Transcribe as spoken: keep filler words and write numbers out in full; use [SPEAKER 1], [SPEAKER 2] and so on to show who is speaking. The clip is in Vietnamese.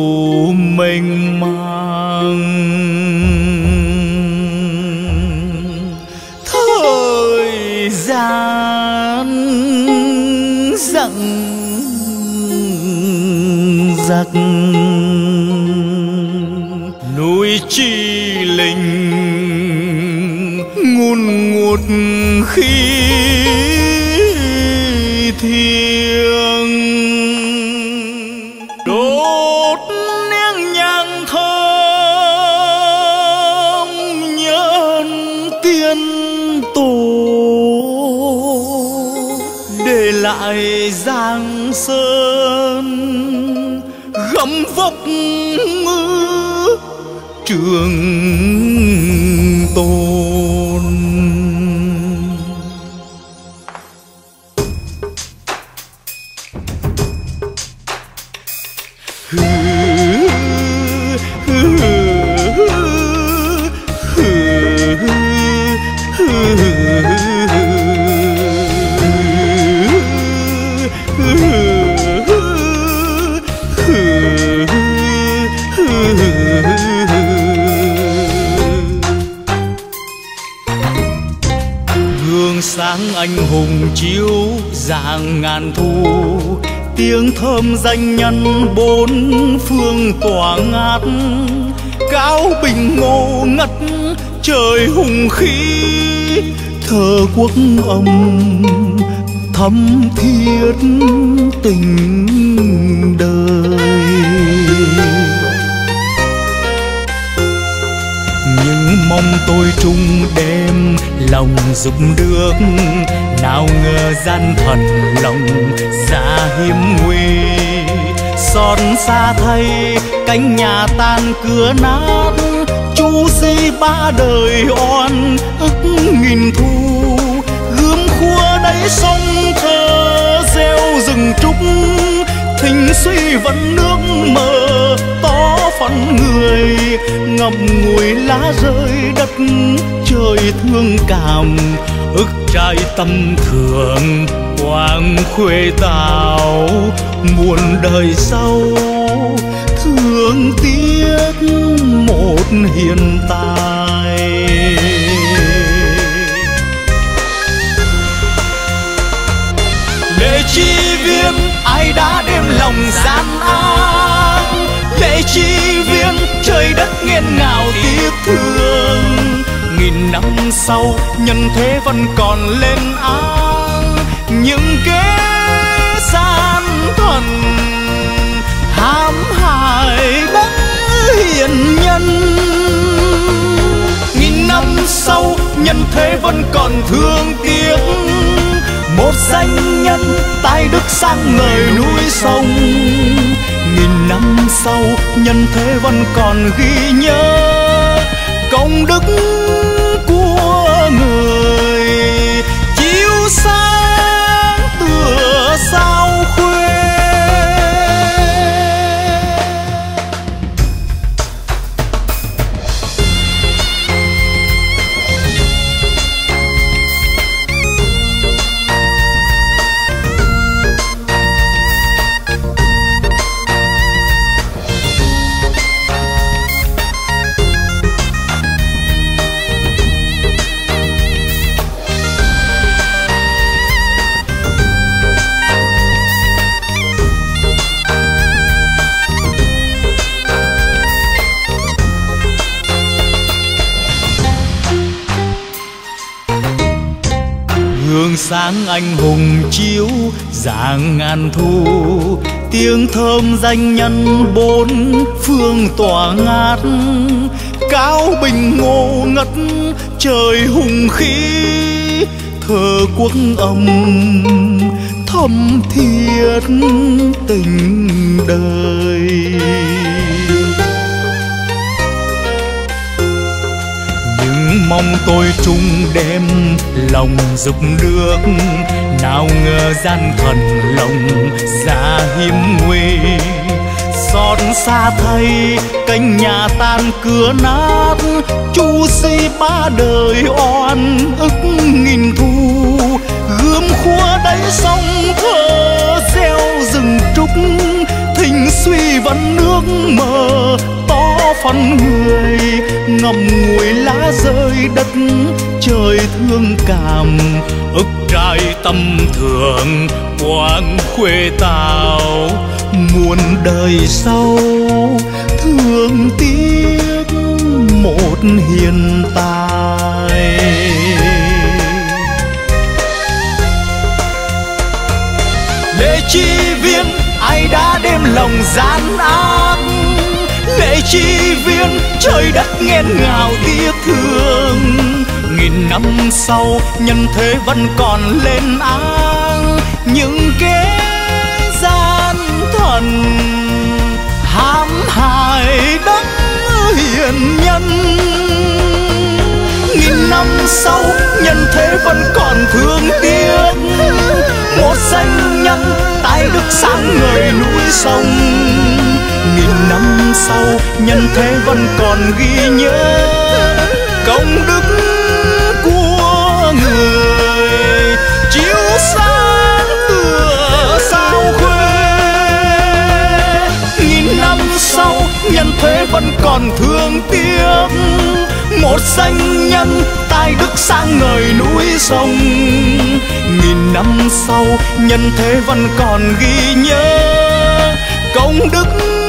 [SPEAKER 1] mênh mang. Thời gian dằng dặc, núi Chi Linh ngùn ngụt khí thiêng, đốt nén nhang thơm nhân tiên tổ, để lại Giang Sơn gấm vóc trường tồn. Hừ, hừ, hừ, hừ, hừ, gương sáng anh hùng chiếu rạng ngàn thu, tiếng thơm danh nhân bốn phương tỏa ngát, cáo bình ngô ngất trời hùng khí, thờ quốc âm thắm thiết tình đời. Nhưng mong tôi trung đêm lòng giúp được, nào ngờ gian thần lòng ra hiểm nguy. Xót xa thay cánh nhà tan cửa nát, chu di ba đời oan ức nghìn thu. Gươm khua đáy sông thơ gieo rừng trúc, thình suy vẫn nước mờ tó phận người. Ngậm ngùi lá rơi đất trời thương cảm, ức trai tâm thường quang khuê tạo. Muôn đời sau thương tiếc một hiện tại. Lệ chi viên ai đã đem lòng gian ác, lệ chi viên trời đất nghiêng ngào tiếc thương. Nghìn năm sau nhân thế vẫn còn lên án, những kẻ gian thần hãm hại đấng hiền nhân. Nghìn năm sau nhân thế vẫn còn thương tiếc, một danh nhân tài đức sang ngời núi sông. Nghìn năm sau nhân thế vẫn còn ghi nhớ công đức của người, chiếu sáng tựa sao khuê. Gương sáng anh hùng chiếu rạng ngàn thu, tiếng thơm danh nhân bốn phương tỏa ngát. Cáo bình ngô ngất trời hùng khí, thờ quốc âm thâm thiết tình đời. Mong tôi trung đêm lòng giúp được, nào ngờ gian thần lòng ra hiểm nguy. Xót xa thay cánh nhà tan cửa nát, chu di ba đời oan ức nghìn thu. Gươm khua đáy sông thơ gieo rừng trúc, thình suy vẫn nước mờ to phần người, ngậm ngùi lá rơi đất trời thương cảm, ức trai tâm thường quang khuê tào, muôn đời sau thương tiếc một hiền tài. Lệ chi viên ai đã đem lòng gian ác, lệ chi viên trời đất nghẹn ngào tiếc thương. Nghìn năm sau nhân thế vẫn còn lên án những kẻ gian thần hãm hại đấng hiền nhân. Nghìn năm sau nhân thế vẫn còn thương tiếc một danh nhân tài đức sáng ngời núi sông. Nghìn năm sau nhân thế vẫn còn ghi nhớ công đức của người, chiếu sáng tựa sao khuê. Nghìn năm sau nhân thế vẫn còn thương tiếc một danh nhân tài đức sáng ngời núi sông. Nghìn năm sau nhân thế vẫn còn ghi nhớ công đức